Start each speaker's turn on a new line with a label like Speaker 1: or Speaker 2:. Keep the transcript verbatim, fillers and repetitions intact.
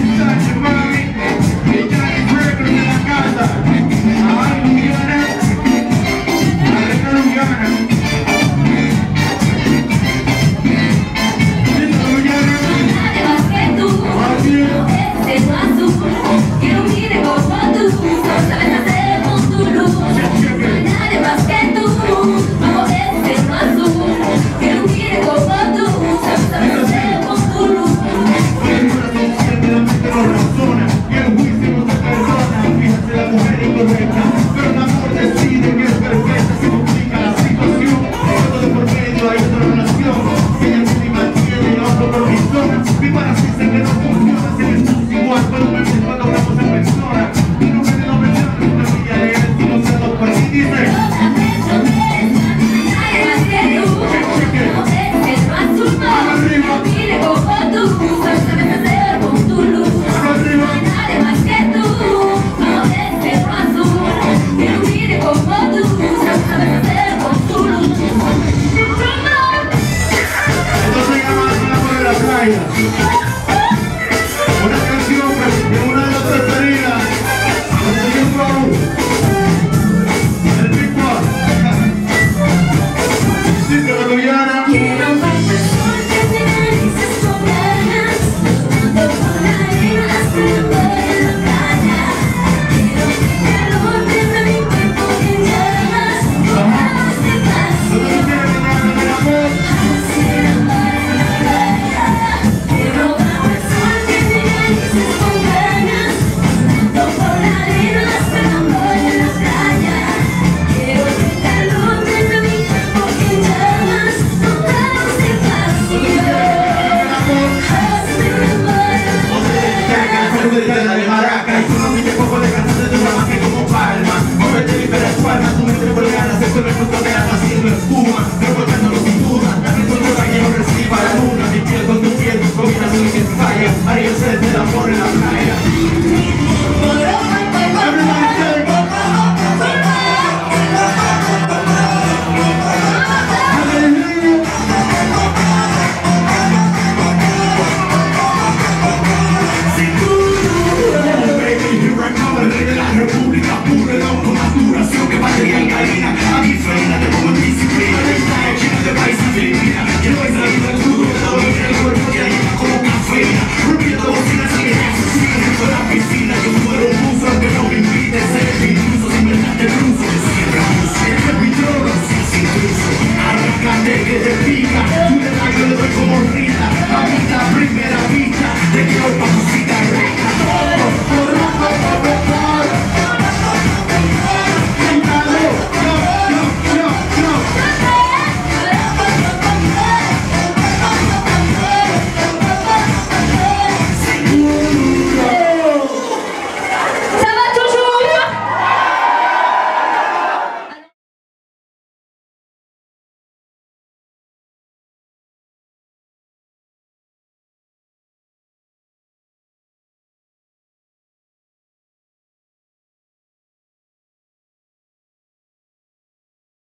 Speaker 1: Una canción de una de las preferidas de Jim Brown, el Big One. Dice la Guyana.
Speaker 2: Quiero verte porque te dices con ganas, cuando por la arena hasta el borde de la playa. Quiero que calor dentro de mi cuerpo en llamas, hagamos de pasión, hacer amor en la playa. Quiero verte porque te dices con ganas, cuando por la arena hasta el borde de la playa. Quiero que calor dentro de mi cuerpo en llamas, hagamos de pasión,
Speaker 1: de maraca y tú no viste poco de cantar de tu rama que como palma. Móvete libera tu alma, tu mente vuelve ganas, esto no es fruto de alma, haciendo espuma, revolcándolo sin duda. La que tu nueva que no reciba la luna, mi piel con tu piel, combinación que falla, haría el set del amor en la playa.